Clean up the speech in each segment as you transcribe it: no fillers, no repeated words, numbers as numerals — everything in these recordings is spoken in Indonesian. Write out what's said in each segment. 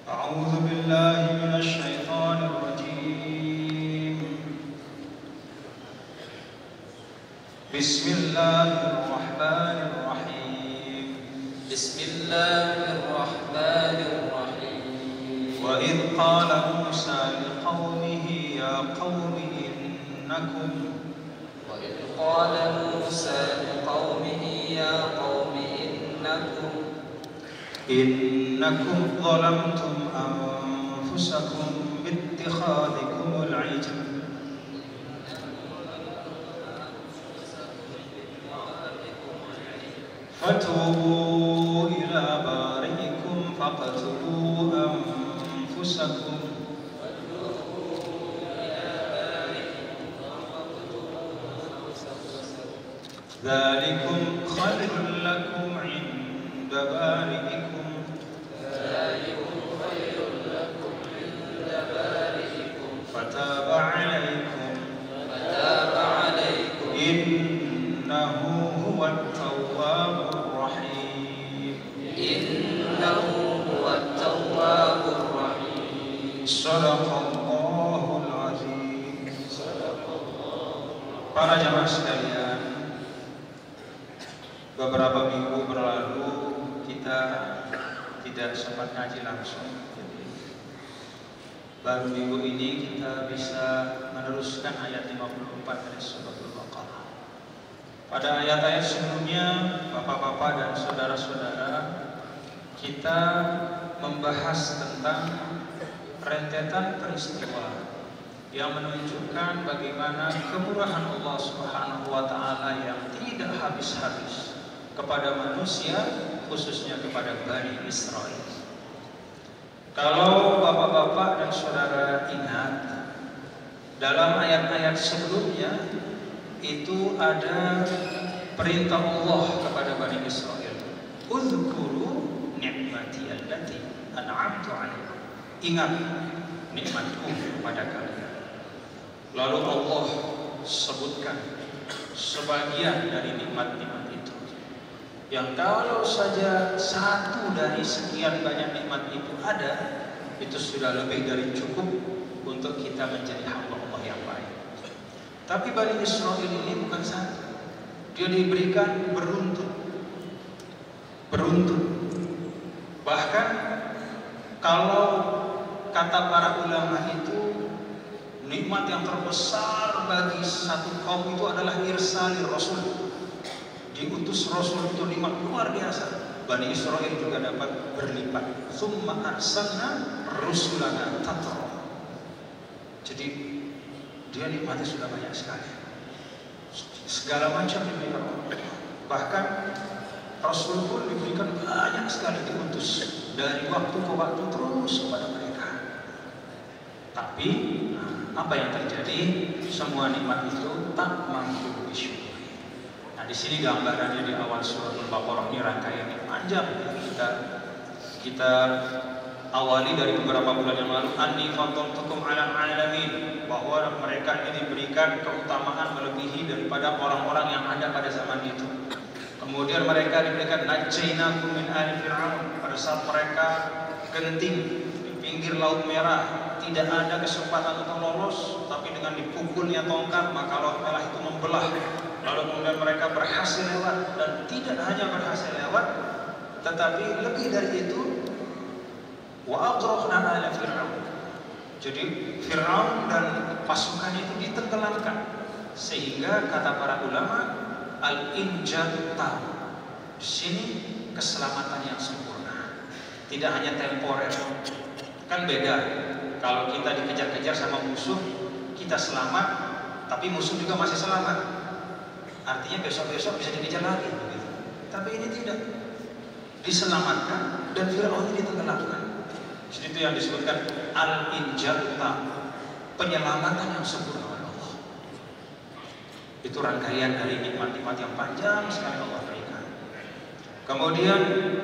أعوذ بالله من الشيطان الرجيم. بسم الله الرحمن الرحيم. بسم الله الرحمن الرحيم. وإذ قال موسى لقومه يا قوم إنكم وإذ قال موسى لقومه يا قوم إنكم ظلمتم أنفسكم باتخاذكم العجل فتوبوا إلى بارئكم فاقتلوا أنفسكم ذلكم خير لكم عند بارئكم فتاب عليكم إنه هو التواب الرحيم. صدق الله العظيم. Para jamaah sekalian, beberapa minggu berlalu kita tidak sempat ngaji langsung. Baru minggu ini kita bisa meneruskan ayat 54 dari surah Al-Baqarah. Pada ayat-ayat sebelumnya, bapak-bapak dan saudara-saudara, kita membahas tentang rentetan peristiwa yang menunjukkan bagaimana kemurahan Allah Subhanahu wa taala yang tidak habis-habis kepada manusia, khususnya kepada Bani Israel. Kalau bapak-bapak dan saudara ingat, dalam ayat-ayat sebelumnya itu ada perintah Allah kepada Bani Israel, "Udzkuru ni'mati allati an'amtu 'alaikum." Ingat nikmatku kepada kalian. Lalu Allah sebutkan sebagian dari nikmat-nikmat itu, yang kalau saja satu dari sekian banyak nikmat itu ada, itu sudah lebih dari cukup untuk kita menjadi hamba Allah yang baik. Tapi Bani Israel ini bukan satu, dia diberikan beruntun. Bahkan kalau kata para ulama itu, nikmat yang terbesar bagi satu kaum itu adalah irsali Rasul. Diutus Rasul itu nikmat luar biasa. Bani Israel juga dapat berlipat. Tsumma arsalna rusulana tatra. Jadi dia nikmatnya sudah banyak sekali. Segala macam diberikan Allah. Bahkan Rasul pun diberikan banyak sekali, diutus dari waktu ke waktu terus kepada mereka. Tapi apa yang terjadi? Semua nikmat itu tak mampu disyukuri. Nah, di sini gambarannya di awal surah Al-Baqarah, ini rangkaian yang panjang. Kita awali dari beberapa bulan yang lalu, anni faddaltukum 'alal 'alamin, bahwa mereka ini diberikan keutamaan melebihi daripada orang-orang yang ada pada zaman itu. Kemudian mereka diberikan najjainakum min ali fir'aun, pada saat mereka genting di pinggir Laut Merah, tidak ada kesempatan untuk lolos, tapi dengan dipukulnya tongkat maka Laut Merah itu membelah. Lalu kemudian mereka berhasil lewat, dan tidak hanya berhasil lewat, tetapi lebih dari itu, wa aghraqna ala fir'aun. Jadi Fir'aun dan pasukannya itu ditenggelamkan, sehingga kata para ulama, al-injatu tam. Di sini keselamatan yang sempurna, tidak hanya temporer. Kan beda kalau kita dikejar-kejar sama musuh, kita selamat, tapi musuh juga masih selamat. Artinya besok-besok bisa dikejar lagi begitu. Tapi ini tidak, diselamatkan dan Fir'aun ini ditenggelamkan. Jadi itu yang disebutkan al-injatu tam, penyelamatan yang sempurna oleh Allah. Itu rangkaian dari nikmat-nikmat yang panjang sekali Allah berikan. Kemudian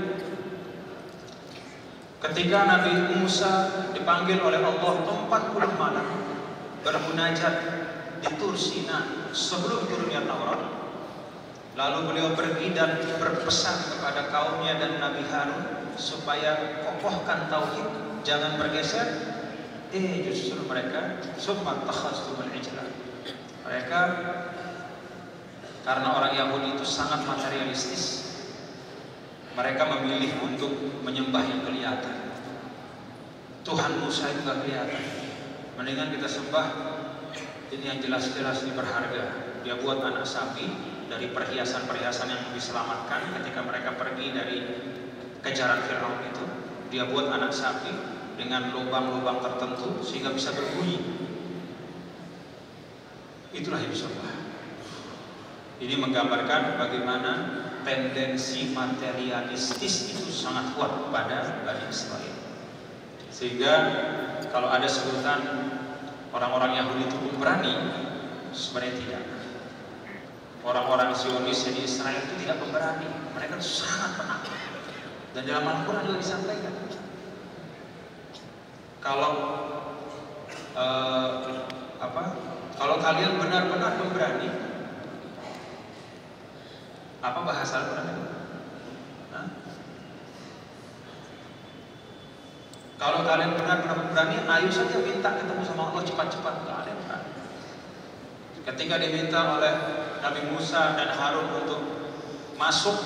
ketika Nabi Musa dipanggil oleh Allah 40 malam bermunajat di Tur Sina sebelum turunnya Taurat, lalu beliau pergi dan berpesan kepada kaumnya dan Nabi Harun supaya kokohkan tauhid, jangan bergeser. Justru mereka summa takhastumul ijla. Mereka karena orang Yahudi itu sangat materialistis, mereka memilih untuk menyembah yang kelihatan. Tuhan Musa itu gak kelihatan. Mendingan kita sembah ini yang jelas-jelas ini berharga. Dia buat anak sapi dari perhiasan-perhiasan yang diselamatkan ketika mereka pergi dari kejaran Firaun itu. Dia buat anak sapi dengan lubang-lubang tertentu sehingga bisa berbunyi. Itulah yang disembah. Ini menggambarkan bagaimana tendensi materialistis itu sangat kuat pada Bani Israel. Sehingga kalau ada sebutan orang-orang Yahudi itu pemberani, sebenarnya tidak. Orang-orang Zionis di Israel itu tidak pemberani, mereka sangat penakut. Dan dalam Al-Quran juga disampaikan, kalau kalau kalian benar-benar pemberani, apa bahasa Al-Quran itu? Kalau kalian benar-benar berani, ayo saja minta ketemu sama Allah cepat-cepat. Kalian berani. Ketika diminta oleh Nabi Musa dan Harun untuk masuk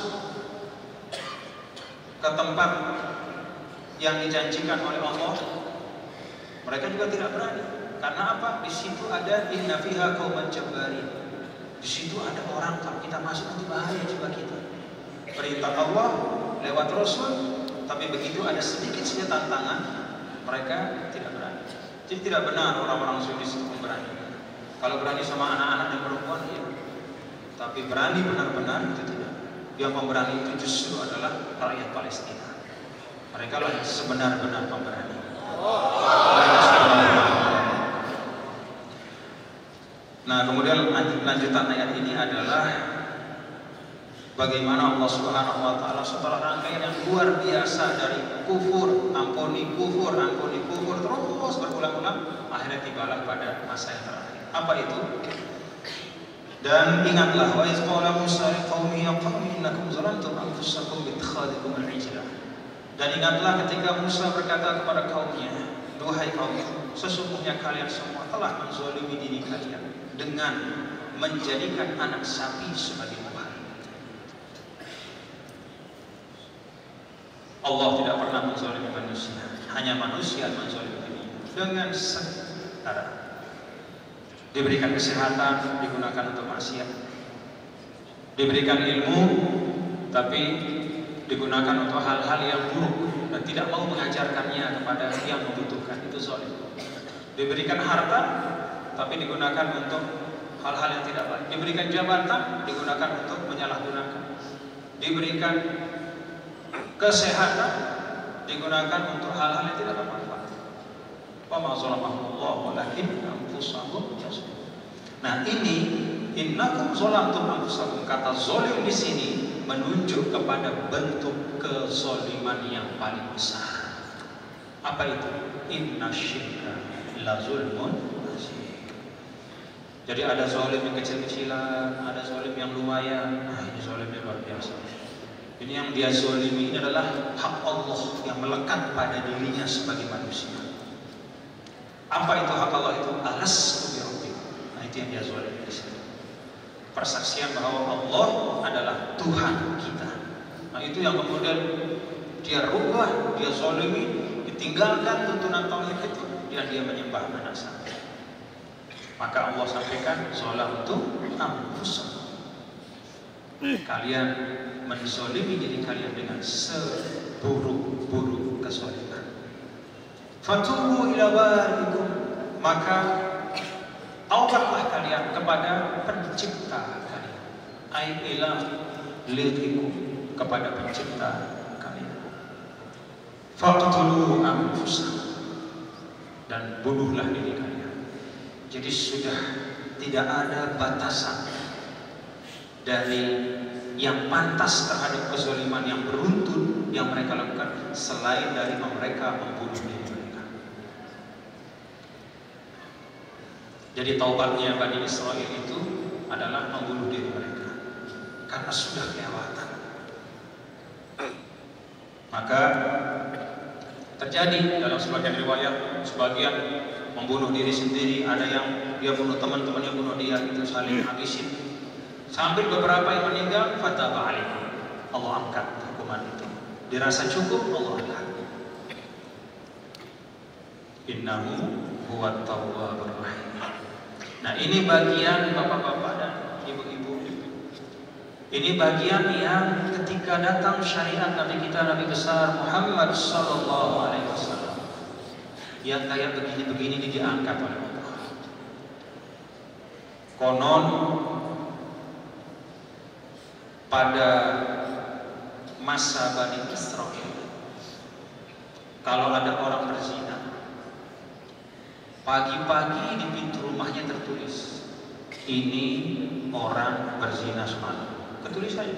ke tempat yang dijanjikan oleh Allah, mereka juga tidak berani. Karena apa? Di situ ada inna fiha qauman jabbarin. Di situ ada orang, kalau kita masuk nanti bahaya juga kita. Perintah Allah lewat Rasul, tapi begitu ada sedikit saja tantangan, mereka tidak berani. Jadi tidak benar orang-orang Zionis itu berani. Kalau berani sama anak-anak dan perempuan, iya. Tapi berani benar-benar itu tidak. Yang pemberani itu justru adalah rakyat Palestina. Mereka lah yang sebenar-benar pemberani. Nah, kemudian lanjutan ayat ini adalah bagaimana Allah Subhanahu wa taala setelah rangkaian yang luar biasa dari kufur, ampuni kufur terus berulang-ulang, akhirnya tibalah pada masa yang terakhir. Apa itu? Dan ingatlah wa iz qala Musa liqaumihi ya qaumi innakum zalamtum anfusakum bi ittikhadikum al-ijla. Dan ingatlah ketika Musa berkata kepada kaumnya, duhai kaum, sesungguhnya kalian semua telah menzalimi diri kalian dengan menjadikan anak sapi sebagai Tuhan. Allah tidak pernah menzalimi manusia, hanya manusia menzalimi dirinya dengan cara diberikan kesehatan digunakan untuk maksiat, diberikan ilmu tapi digunakan untuk hal-hal yang buruk dan tidak mau mengajarkannya kepada yang membutuhkan, itu zalim. Diberikan harta tapi digunakan untuk hal-hal yang tidak baik. Diberikan jabatan digunakan untuk menyalahgunakan. Diberikan kesehatan digunakan untuk hal-hal yang tidak bermanfaat. Wa ma zalamahumullahu walakin anfusahum yazlimun. Nah, ini innakum zalamtum anfusakum, kata zalim di sini menunjuk kepada bentuk kezaliman yang paling besar. Apa itu? Innasyirka la zulmun azim. Jadi ada zalim yang kecil-kecilan, ada zalim yang lumayan. Nah, ini zalimnya luar biasa. Ini yang dia zalimi ini adalah hak Allah yang melekat pada dirinya sebagai manusia. Apa itu hak Allah itu? Alastu bi rabbik. Nah, itu yang dia zalimi di sini. Persaksian bahwa Allah adalah Tuhan kita. Nah, itu yang kemudian dia rubah, dia zalimi, ditinggalkan tuntunan tauhid itu, dan dia menyembah anak sapi. Maka Allah sampaikan zalamtum anfusakum. Kalian menzalimi diri kalian dengan seburuk-buruk kezaliman. Fatubu ila barikum, maka taubatlah kalian kepada pencipta kalian. Ai ila liqikum, kepada pencipta kalian. Faqtulu anfusakum, dan bunuhlah diri kalian. Jadi sudah tidak ada batasan dari yang pantas terhadap kezaliman yang beruntun yang mereka lakukan selain dari mereka membunuh diri mereka. Jadi taubatnya Bani Israel itu adalah membunuh diri mereka karena sudah kelewatan. Maka Terjadi dalam sebagian riwayat, sebagian membunuh diri sendiri, ada yang dia bunuh teman-temannya, bunuh dia, itu saling habisin. Sampai beberapa yang meninggal, fataba alaihi, Allah angkat hukuman itu. Dirasa cukup, Allah angkat. Innahu huwat tawwabur rahim. Nah, ini bagian bapak-bapak dan ibu-ibu. Ini bagian yang ketika datang syariat Nabi kita, Nabi besar Muhammad sallallahu alaihi wasallam, yang kayak begini-begini diangkat oleh Allah. Konon pada masa Bani Israil, kalau ada orang berzina, pagi-pagi di pintu rumahnya tertulis, ini orang berzina semalam. Ketulis saja.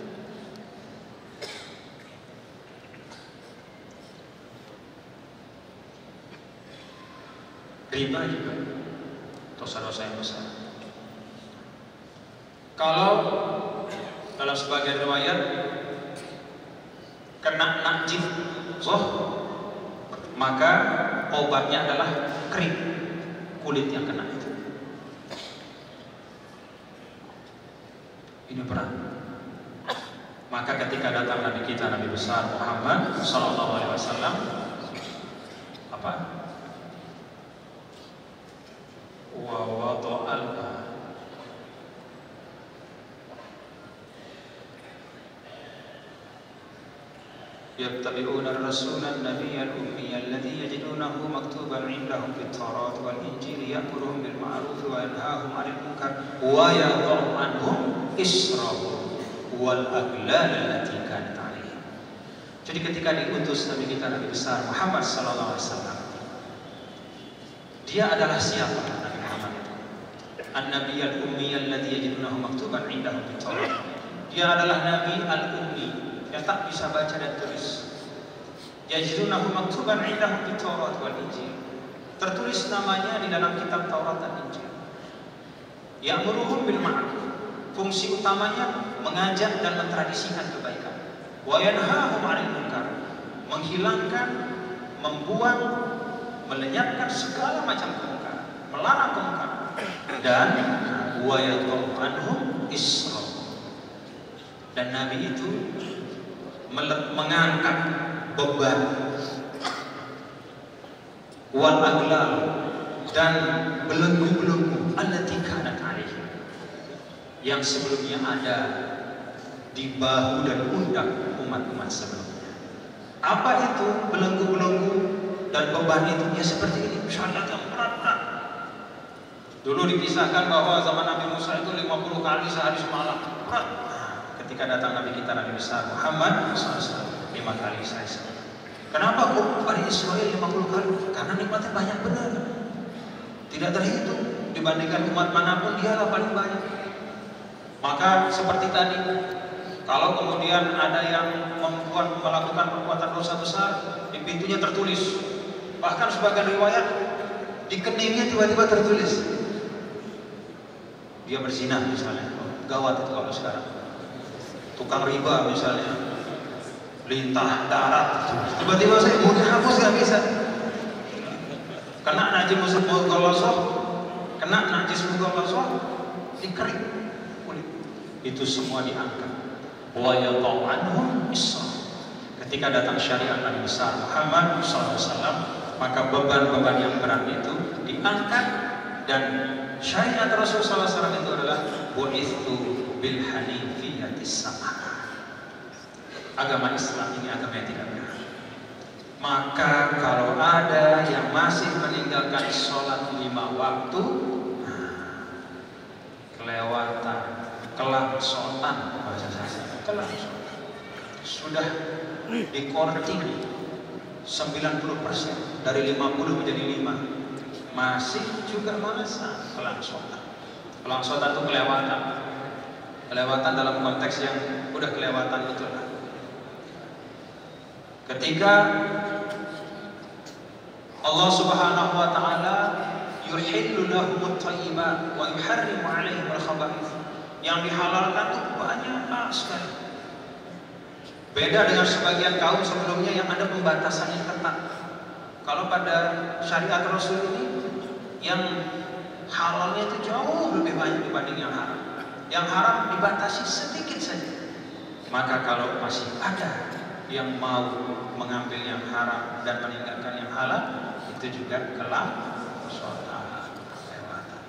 Riba juga dosa-dosa yang besar. Kalau dalam sebagian riwayat kena najis maka obatnya adalah kering kulit yang kena itu. Ini perang. Maka ketika datang Nabi kita, Nabi besar Muhammad sallallahu alaihi wasallam, apa? Wa wada'al يتبعون الرسول النبي الأمي الذي يجدونه مكتوبا عندهم في التوراة والإنجيل يأمرهم بالمعروف وينهاهم عن المنكر ويضع عنهم إصرهم والأغلال التي كانت عليهم. Jadi ketika diutus Nabi kita, Nabi besar Muhammad sallallahu alaihi wasallam, dia adalah siapa Nabi Muhammad itu? An-Nabi al-Ummi alladhi yajidunahu maktuban indahum fit Taurat. Dia adalah Nabi al-Ummi yang tak bisa baca dan tulis. Yajidunahu maktuban indahum fit Taurat wal Injil. Tertulis namanya di dalam kitab Taurat dan Injil. Ya'muruhum bil ma'ruf. Fungsi utamanya mengajak dan mentradisikan kebaikan. Wa yanhahum 'anil munkar. Menghilangkan, membuang, melenyapkan segala macam kemungkaran, melarang kemungkaran. Dan wa yadh'u anhum isra. Dan Nabi itu mengangkat beban wal aglal dan belenggu-belenggu allati kanat alaihi, yang sebelumnya ada di bahu dan pundak umat-umat sebelumnya. Apa itu belenggu-belenggu dan beban itu? Ya seperti ini, syariat yang berat-berat. Dulu dikisahkan bahwa zaman Nabi Musa itu 50 kali sehari semalam, berat. Ketika datang Nabi kita, Nabi besar Muhammad SAW, 5 kali sehari. Kenapa kok Bani Israil 50 kali? Karena nikmatnya banyak benar, tidak terhitung. Dibandingkan umat manapun, dialah paling banyak. Maka seperti tadi, kalau kemudian ada yang melakukan perbuatan dosa besar, di pintunya tertulis. Bahkan sebagian riwayat di keningnya tiba-tiba tertulis, dia berzina misalnya. Gawat itu kalau sekarang. Tukang riba misalnya, lintah darat, tiba-tiba saya mau dihapus nggak bisa. Kena najis mughallathah, kena najis mughallathah, dikering kulit. Itu semua diangkat. Wa yadh'u anhum isra. Ketika datang syariat Nabi besar Muhammad SAW, maka beban-beban yang berat itu diangkat. Dan syariat Rasulullah SAW itu adalah bu'ithu bil hanifiyatis sam'ah. Agama Islam ini agama yang tidak berat. Maka kalau ada yang masih meninggalkan sholat 5 waktu, kelewatan, kelangsotan bahasa saya, kelangsotan. Sudah dikorting 90% dari 50 menjadi 5, masih juga merasa kelangsotan. Kelangsotan itu kelewatan. Kelewatan dalam konteks yang udah kelewatan betul. Ketika Allah Subhanahu wa taala yuhillu lahumut thayyibat wa yuharrimu 'alaihimul khaba'ith, yang dihalalkan itu banyak sekali. Beda dengan sebagian kaum sebelumnya yang ada pembatasan yang ketat. Kalau pada syariat Rasul ini yang halalnya itu jauh lebih banyak dibanding yang haram. Yang haram dibatasi sedikit saja. Maka kalau masih ada yang mau mengambil yang haram dan meninggalkan yang halal, itu juga kelewatan.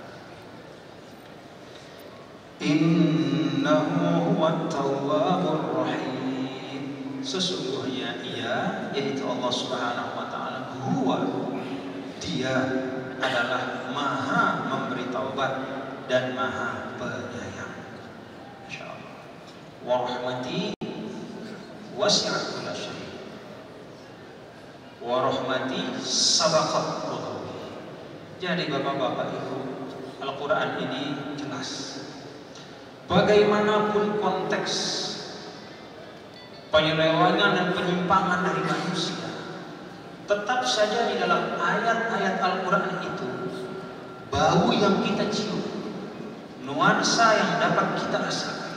Innahu huwat tawwabur rahim. Sesungguhnya ia, yaitu Allah Subhanahu wa taala, huwa, dia adalah maha memberi taubat dan maha penyayang. Insyaallah. Wa rahmati wasi'at kulla syai'. Wa rahmati sabaqat ghadabi. Jadi Bapak-bapak Ibu, Al-Qur'an ini jelas. Bagaimanapun konteks penyelewengan dan penyimpangan dari manusia, tetap saja di dalam ayat-ayat Al-Quran itu bau yang kita cium, nuansa yang dapat kita rasakan,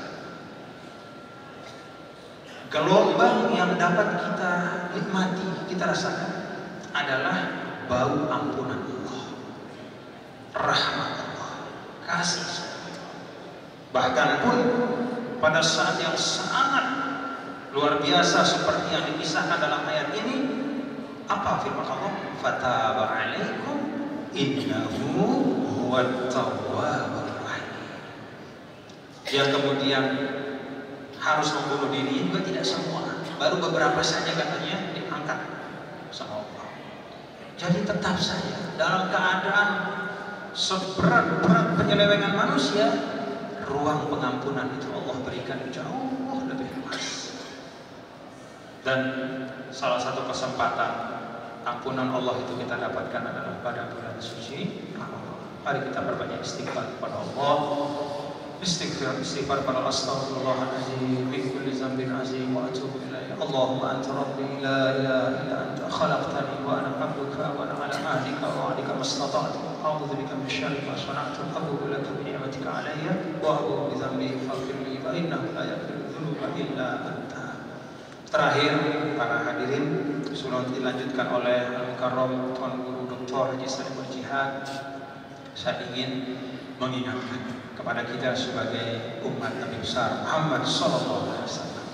gelombang yang dapat kita nikmati, kita rasakan adalah bau ampunan Allah, rahmat Allah, kasih sayang. Bahkan pun pada saat yang sangat luar biasa seperti yang dikisahkan dalam ayat ini, apa firman Allah? Fataba 'alaikum innahu huwat tawwabur rahim. Yang kemudian harus membunuh diri juga tidak semua, baru beberapa saja katanya diangkat sama Allah. Jadi tetap saja dalam keadaan seberat-berat penyelewengan manusia, ruang pengampunan itu Allah berikan jauh lebih luas. Dan salah satu kesempatan ampunan Allah itu kita dapatkan adalah pada bulan suci Ramadan. Mari kita perbanyak istighfar kepada Allah. Istighfar pada astaghfirullahaladzim min kulli dzambin azim wa atubu ilaih. Allahumma anta rabbi la ilaha illa anta khalaqtani wa ana 'abduka wa ana 'ala ahdika wa wa'dika mastata'tu. A'udzu bika min syarri ma sana'tu. Abu'u laka bi ni'matika 'alayya wa abu'u bi dzambi faghfir li fa innahu la yaghfiru dzunuba illa anta. Terakhir para hadirin, sebelum dilanjutkan oleh Al-Mukarram Tuan Guru Dr. Haji Salim Al-Jihad, saya ingin mengingatkan kepada kita sebagai umat Nabi besar Muhammad sallallahu alaihi wasallam.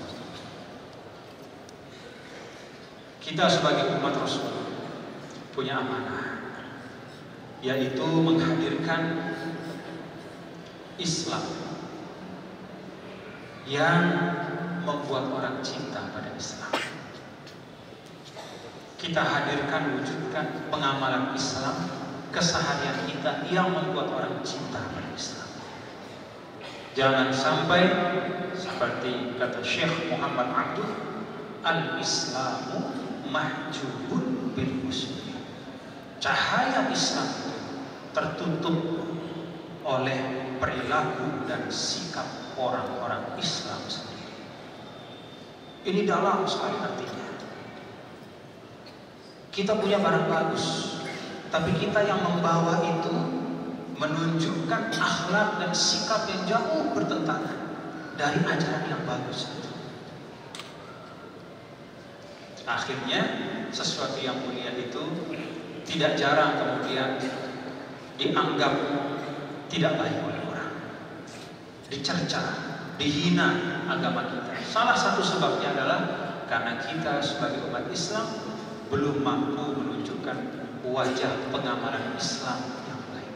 Kita sebagai umat Rasul punya amanah, yaitu menghadirkan Islam yang membuat orang cinta pada Islam. Kita hadirkan, wujudkan pengamalan Islam, keseharian kita yang membuat orang cinta pada Islam. Jangan sampai seperti kata Syekh Muhammad Abdul, al-Islamu mahjubun bil muslim. Cahaya Islam tertutup oleh perilaku dan sikap orang-orang Islam sendiri. Ini dalam sekali artinya. Kita punya barang bagus, tapi kita yang membawa itu menunjukkan akhlak dan sikap yang jauh bertentangan dari ajaran yang bagus itu. Akhirnya sesuatu yang mulia itu tidak jarang kemudian dianggap tidak baik oleh orang, dicerca, dihina agama kita. Salah satu sebabnya adalah karena kita sebagai umat Islam belum mampu menunjukkan wajah pengamalan Islam yang baik.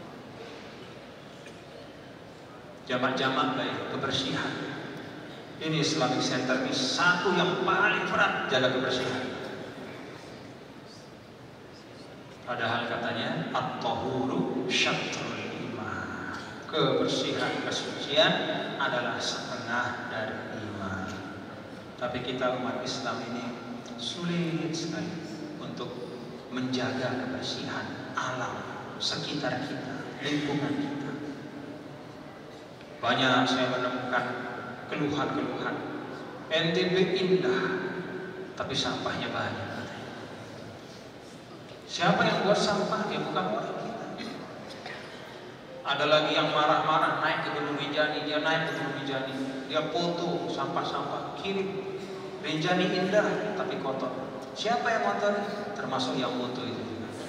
Jamak-jamak baik, kebersihan. Ini Islamic Center ini satu yang paling berat, jaga kebersihan. Padahal katanya at-tahuru syatrul iman. Kebersihan, kesucian adalah setengah dari iman. Tapi kita umat Islam ini sulit sekali untuk menjaga kebersihan alam sekitar kita, lingkungan kita. Banyak saya menemukan keluhan-keluhan. NTB indah, tapi sampahnya banyak. Siapa yang buat sampah? Ya bukan orang kita. Ada lagi yang marah-marah naik ke Gunung Rinjani, dia naik ke Gunung Rinjani, dia foto sampah-sampah kirim Rinjani indah tapi kotor. Siapa yang kotor? Termasuk yang mutu itu.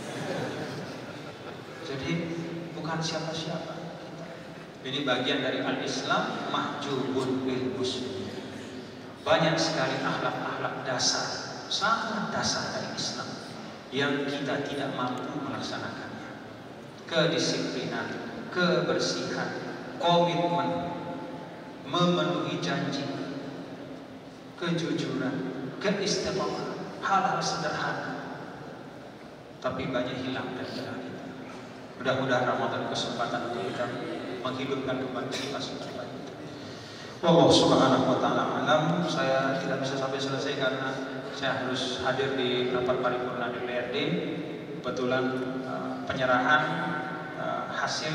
Jadi bukan siapa-siapa. Ini bagian dari al-Islam mahjubun bil muslim. Banyak sekali akhlak-akhlak dasar, sangat dasar dari Islam yang kita tidak mampu melaksanakannya. Kedisiplinan, kebersihan, komitmen, memenuhi janji, kejujuran, keistiqomah, hal-hal sederhana, tapi banyak hilang dari kita. Mudah-mudahan Ramadan kesempatan untuk kita menghidupkan kembali sifat-sifat baik. Allah Subhanahu wa taala alam. Saya tidak bisa sampai selesai karena saya harus hadir di rapat paripurna DPRD. Kebetulan penyerahan hasil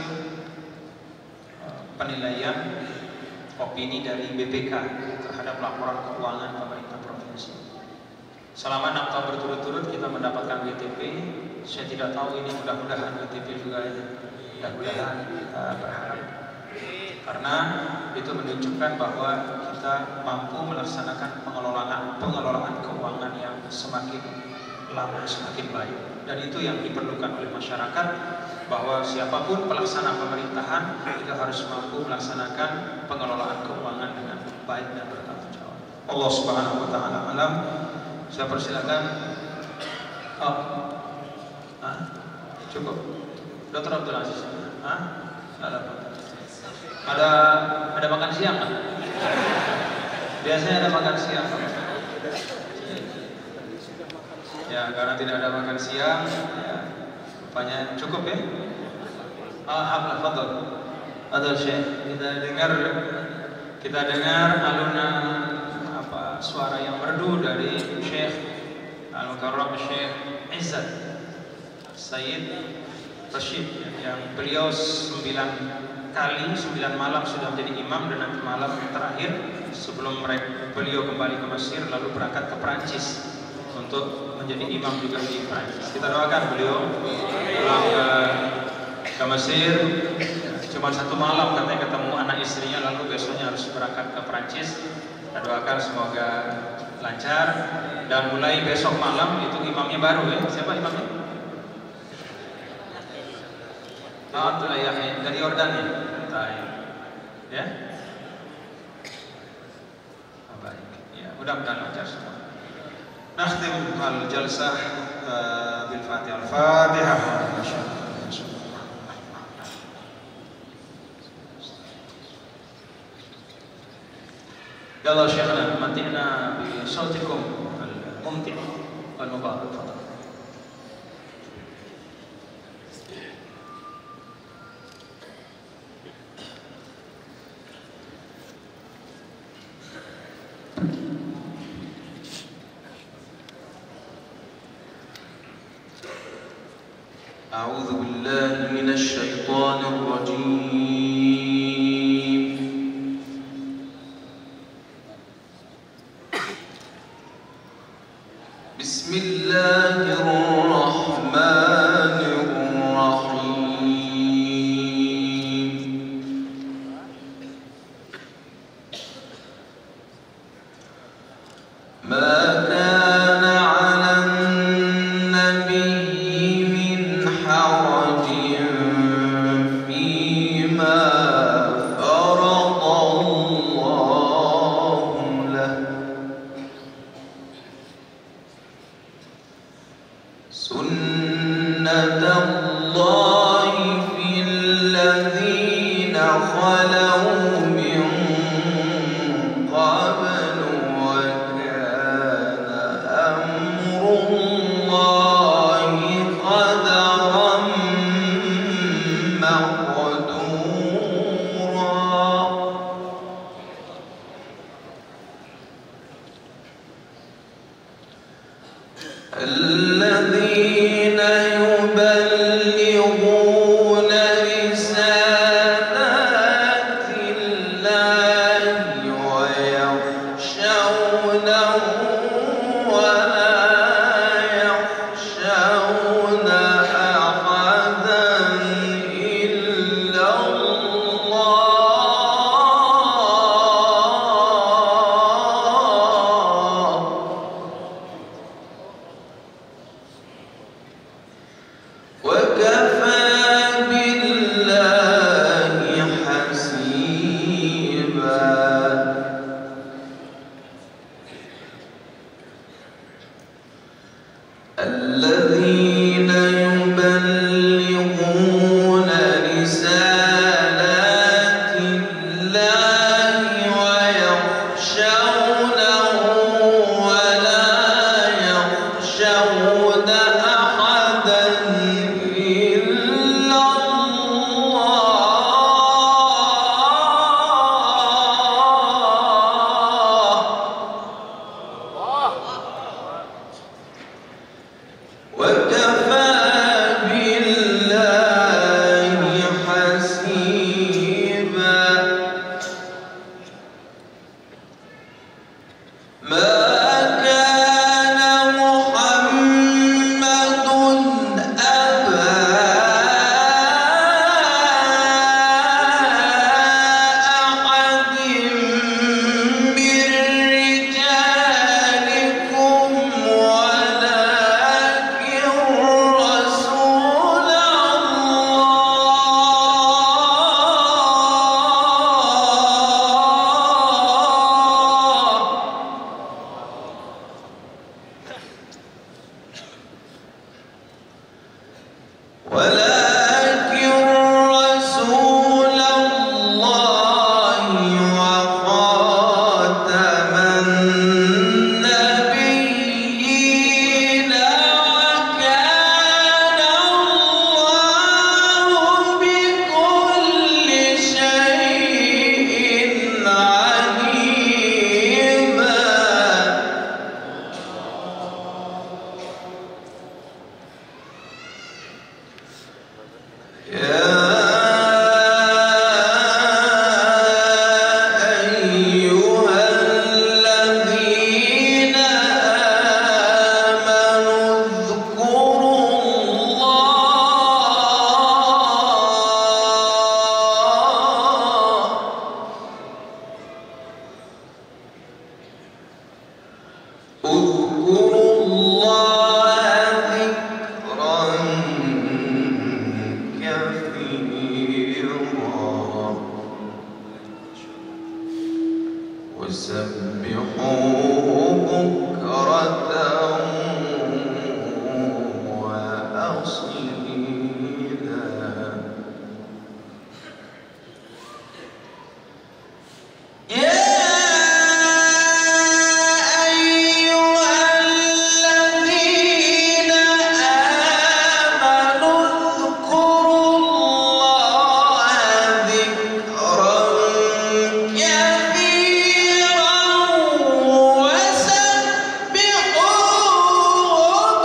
penilaian opini dari BPK terhadap laporan keuangan pemerintah provinsi. Selama 6 tahun berturut-turut kita mendapatkan WTP. Saya tidak tahu ini, mudah-mudahan WTP juga ya. Mudah-mudahan berharap. Karena itu menunjukkan bahwa kita mampu melaksanakan pengelolaan keuangan yang semakin lama semakin baik. Dan itu yang diperlukan oleh masyarakat, bahwa siapapun pelaksana pemerintahan itu harus mampu melaksanakan pengelolaan keuangan dengan baik dan bertanggung jawab. Allah Subhanahu wa taala alam. Saya persilakan. Cukup. Dr. Abdul Aziz. Ada makan siang kan? Biasanya ada makan siang. Ya, karena tidak ada makan siang, ya, rupanya cukup ya. Alhamdulillah. Adul Syekh, kita dengar alunan suara yang merdu dari Syekh Al-Mukarram Syekh Izzat Sayyid Rashid, yang beliau 9 malam sudah menjadi imam, dan nanti malam terakhir sebelum beliau kembali ke Mesir lalu berangkat ke Perancis untuk menjadi imam juga di Perancis. Kita doakan beliau pulang ke Mesir, cuma 1 malam katanya ketemu anak istrinya, lalu besoknya harus berangkat ke Perancis. Kita doakan semoga lancar, dan mulai besok malam itu imamnya baru ya. Siapa imamnya? Abdullah Yahya dari Yordan ya. Baik. Ya, mudah-mudahan lancar semua. Nakhtim al-jalsah bil Fatihah. Al-Fatihah. Ya Allah Syekhna, mati'na bi sautikum al-mumti' wal mubarak. أعوذ بالله من الشيطان الرجيم. بسم الله الرحمن الرحيم. ما كان على النبي من حرج فيما فرض الله له. سنة الله في الذين خلوا من قبل، وكان أمر الله قدرا مقدورا. الذين يبلغون رسالات الله ويخشونه ولا يخشون أحدا إلا الله. الذين يبلغون رسالات الله ويخشونه ولا يخشون أحدا إلا وكفى بالله حسيبا ما كان محمد أبا أحد من رجالكم ولكن رسول الله وخاتم النبيين وكان الله بكل شيء عليما يا أيها الذين آمنوا اذكروا الله ذكرا كثيرا وسبحوه بكرة وأصيلا يا أيها الذين آمنوا اذكروا الله ذكرا كثيرا وسبحوه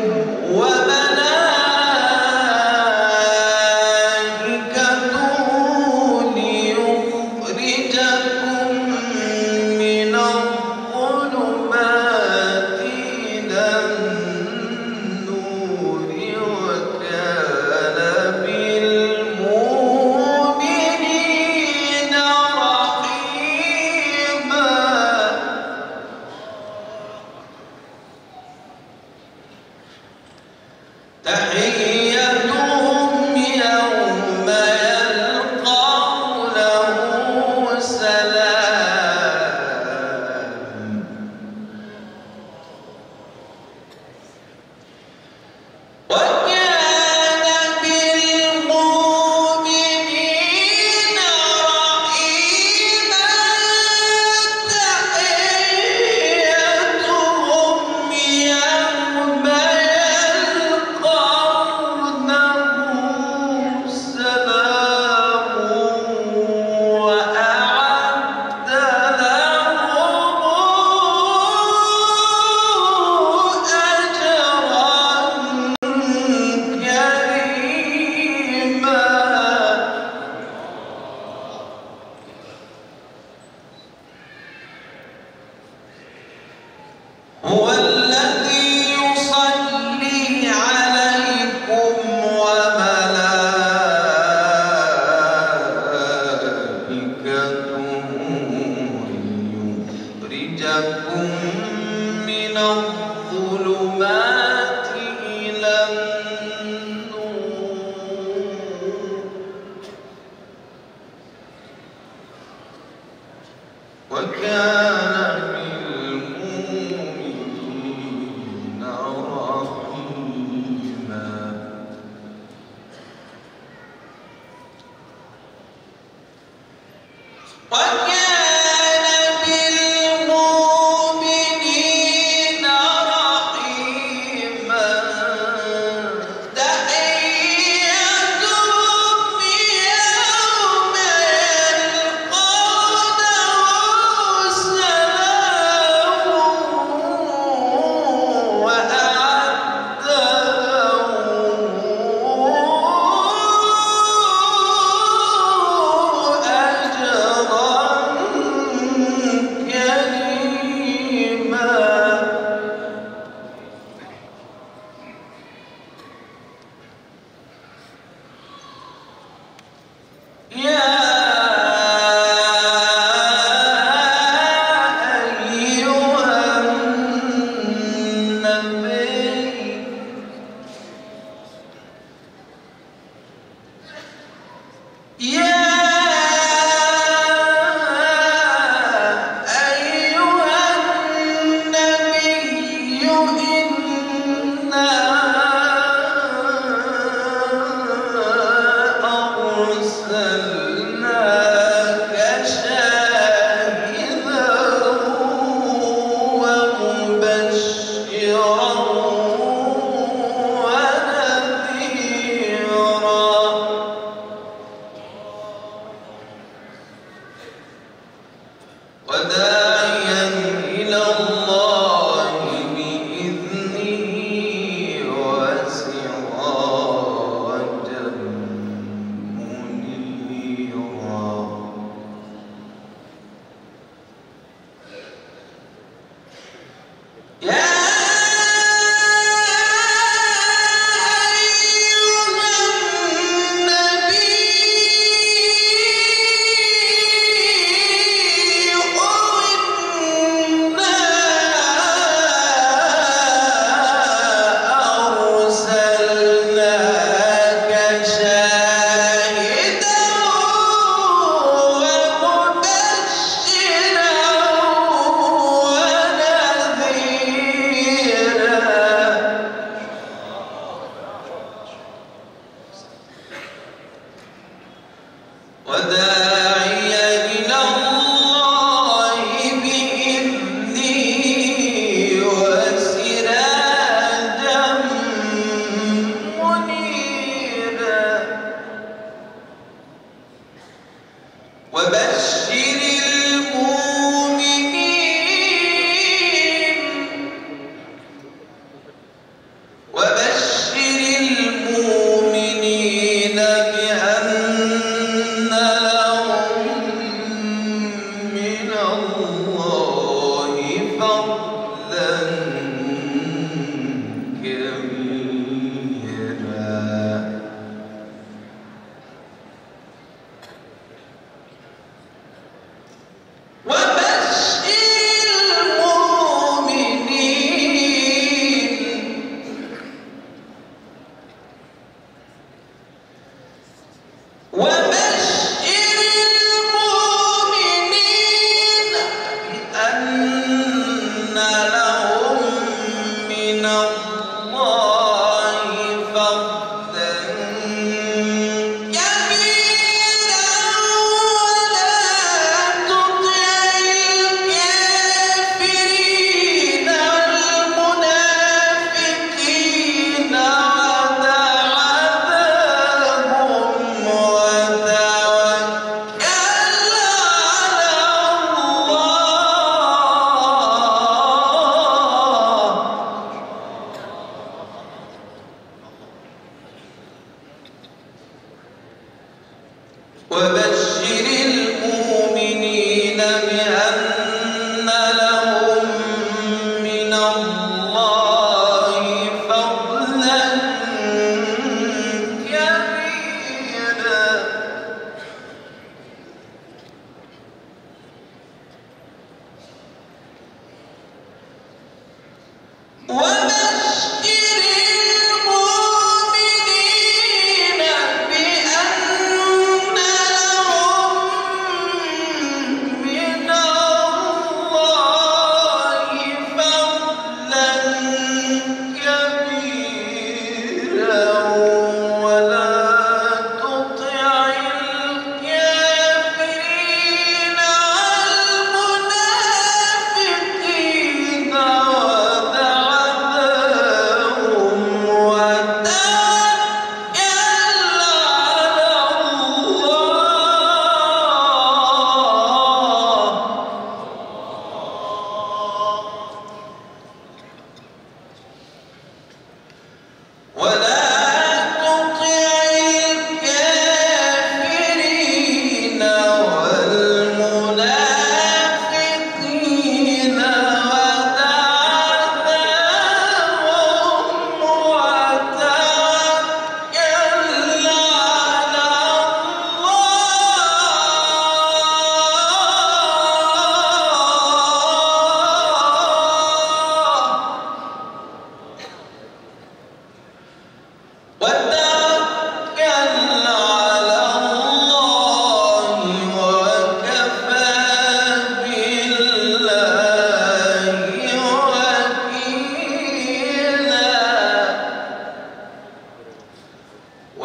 وملائكته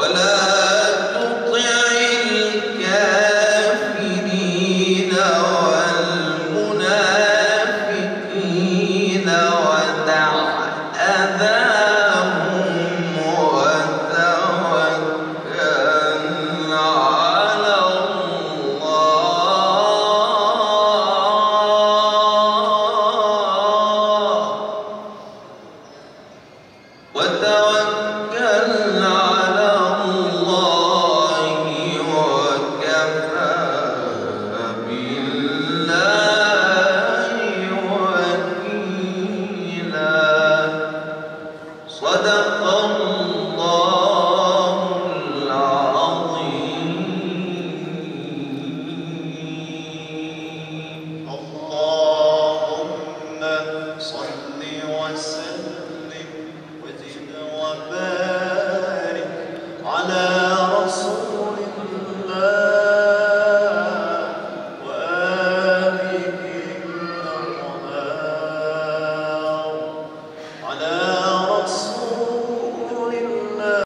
صدق